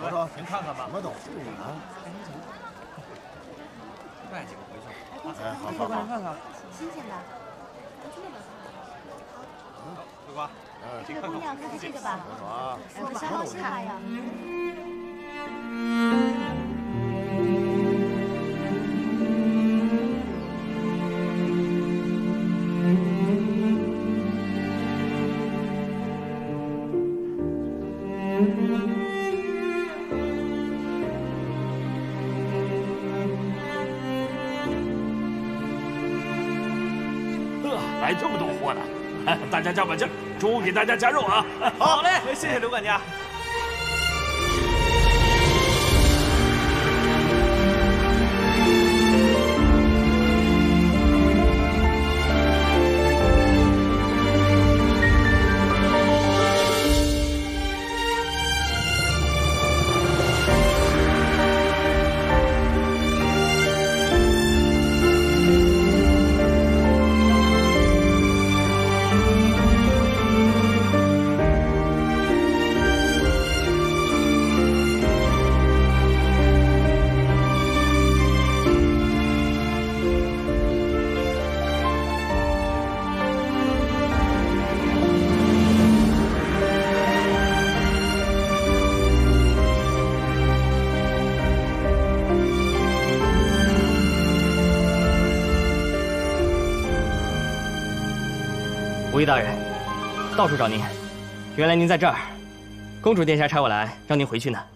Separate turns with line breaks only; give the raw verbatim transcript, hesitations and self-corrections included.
瞅瞅，
您看看吧。
什么东西啊？
带几个回去。
哎，好好好，
看看，
新鲜的。咱去那边看。
好，桂花，
这个姑娘看看这个吧，
啊，
我的消耗细化呀。
来这么多货呢，大家加把劲儿，中午给大家加肉啊！
好嘞，谢谢刘管家。
武义大人，到处找您，原来您在这儿。公主殿下差我来，让您回去呢。